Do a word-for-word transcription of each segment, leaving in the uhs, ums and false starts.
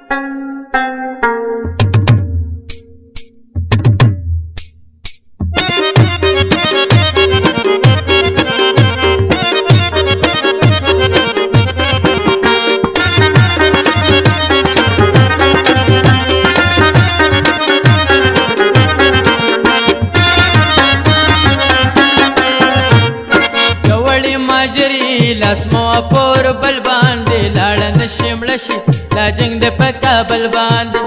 لاسمو پور بل باندې لاړ نشم لشي لا جنگ د پکا بل باندې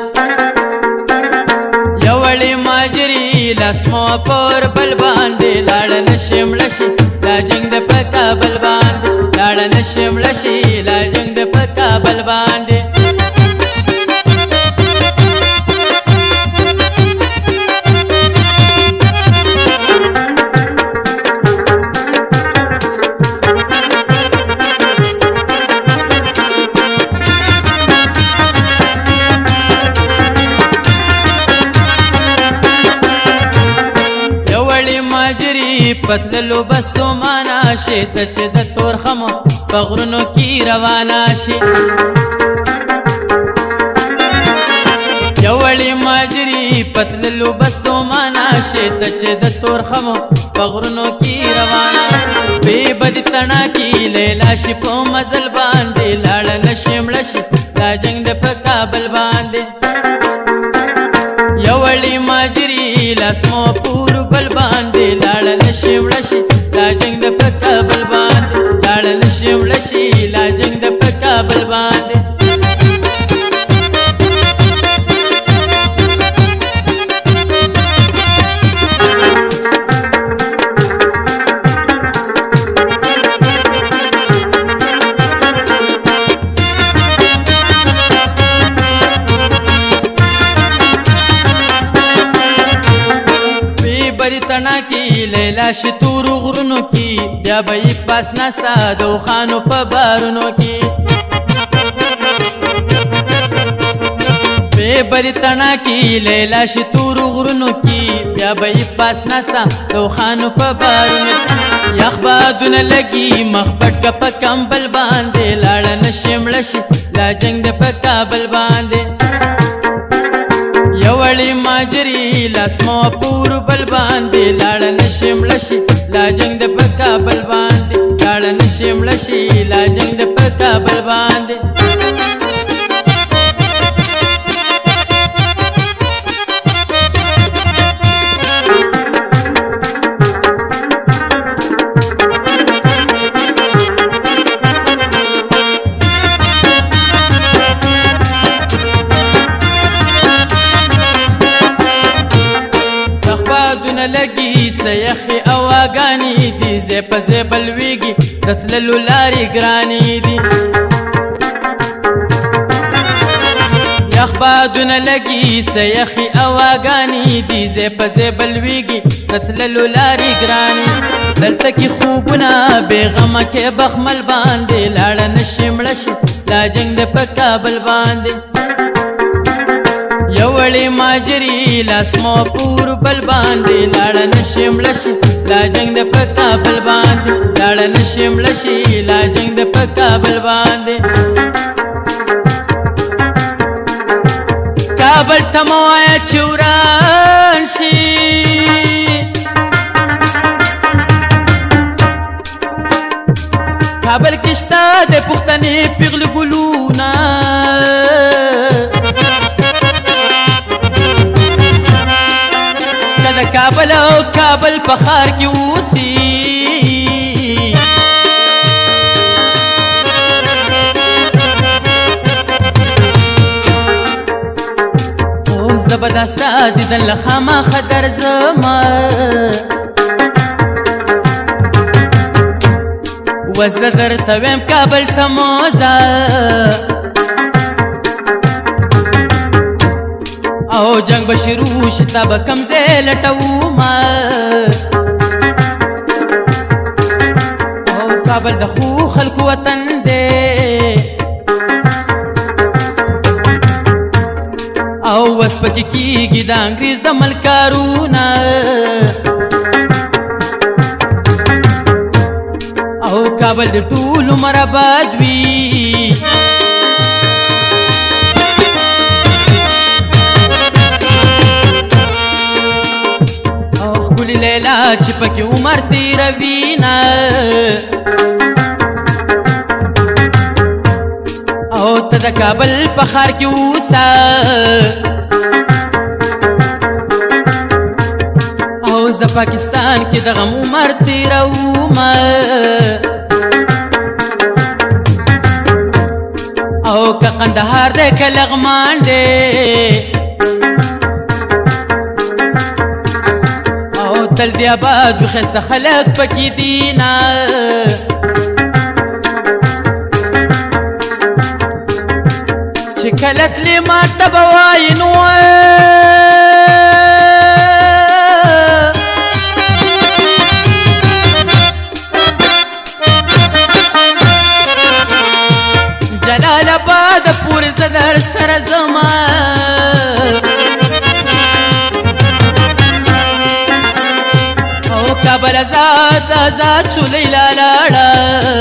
یوړې ماجری لاسمو پور بل باندې لاړ نشم لشي لا جنگ د پکا بل باندې لاړ نشم لشي لا جنگ د پکا بل باندې پتللو بستو مانا شي ته چې د تور خمو په غرونو کې روانه شي یوړې ماجري پتللو بستو مانا شي ته چې د تور خمو په غرونو کې روانه بې بدي تڼا کې لیلا شي په مزل باندې لاړ نشم لشي دا جنگ د په کابل باندې یوړې ماجري لاسمو پور بل باندې لاړ نشم لشي لا جنگ د په کابل باندې لاړ نشم لشي لا جنگ د په کابل باندې لیلا شتور غرونو کی بیا به یې پاس ناستا د اوښانو په بارونو کی بې بري تڼا کی لیلا شتور غرونو کی بیا به یې پاس ناستا د اوښانو په بارونو کی یخ بادونه لګي مخ پټ که په کمبل باندې لاړه نشم لشي لا جنگ د په کابل باندې یوړې ماجري لاسمو پور بل باندې لاړ نشم لشي لا جنگ د په کابل باندې لاړ نشم لشي لا جنگ د په کابل باندې لګي سيخي اواګاني دي زه په زبل ويږي تتللو لاري ګراني دي یخ بادونه لګي سيخي اواګاني دي زه په زبل ويږي تتللو لاري ګراني دلته کې خوبونه بېغمه کې بخمل باندې لاړ نشم لشي لا جنگ د په کابل باندې یوړې ماجري لاسمو پور بل باندې لاړ نشم لشي لا جنگ د په کابل باندې لاړ نشم لشي لا جنگ د په کابل باندې کابل ته مو وایه چې وران شي کابل کې شته د پښتنې پیغلې ګلونه کابل او کابل په ښار کې اوسي اوس زه به دا ستا دیدن له خامخا درځمه اوس زه درته ویم کابل ته مو ځه او جنگ به شروع شي تا به کم ځای لټومه او کابل د ښو خلکو وطن دی او اوس پکې کېږي د انګریز د ملکارونه او کابل د ټول عمر آباد وي چې پکې عمر تیروینا او ته د کابل په ښار کې اوسه اوس د پاکستان کې د غم عمر تیرومه او که قندهار دی که لغمان دی او تل دی آباد وي ښایسته خلک پکې دینه چې کله تلې ماته به وایي نو جلال آباد پورې زه در سره ځمه او کابل آزاد آزاد شو لیلا لاړه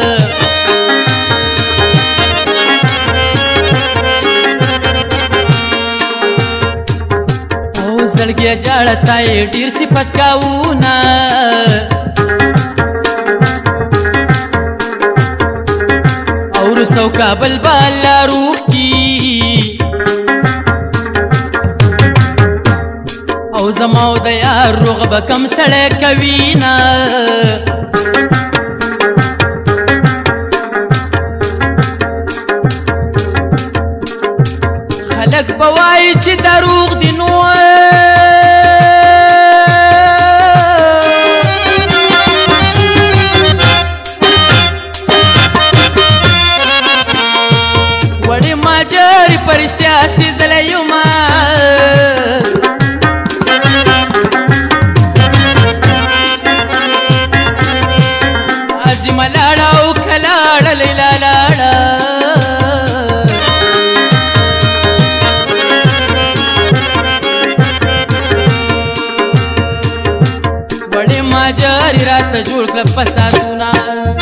او زړګیه جاړه تا یې ډېر صفت کاونه وروسته کابل به الله روح کی او زما او د یار روغ به کم سړی کوینه خلک به وایي چې دروغ دي نو پرشتیا استی زلیوما عظیم لاړه او کلاړه لیلا لاړه وړې ما جاري راته جوړ کړه فسادونه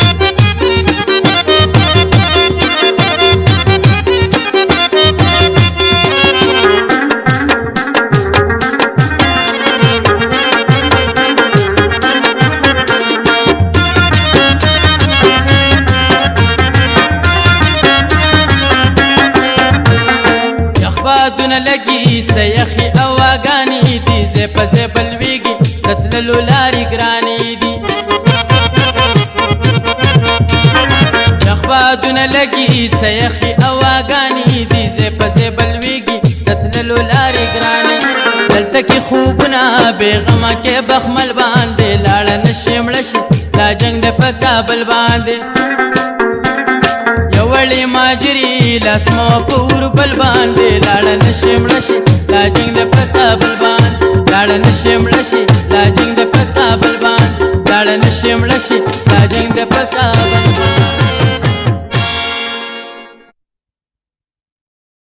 دونه لګي سيخي اواګاني دي زه په زه بلويږي تتللو لاري ګراني دي يخبا دونه لګي سيخي اواګاني دي زه په زه بلويږي تتللو لاري ګراني دلته کې خوبونه بېغمه کې بخمل باندې لاړه نشي مړه شي لا جنګ د په کابل باندې وړې ماجري لاسمو پور بل باندې لاړه نشي مړه شي لا جنګ د په کابل باندې لاړه نشي مړه شي لا جنګ د په کابل باندې لاړه نشي مړه شي لا جنګ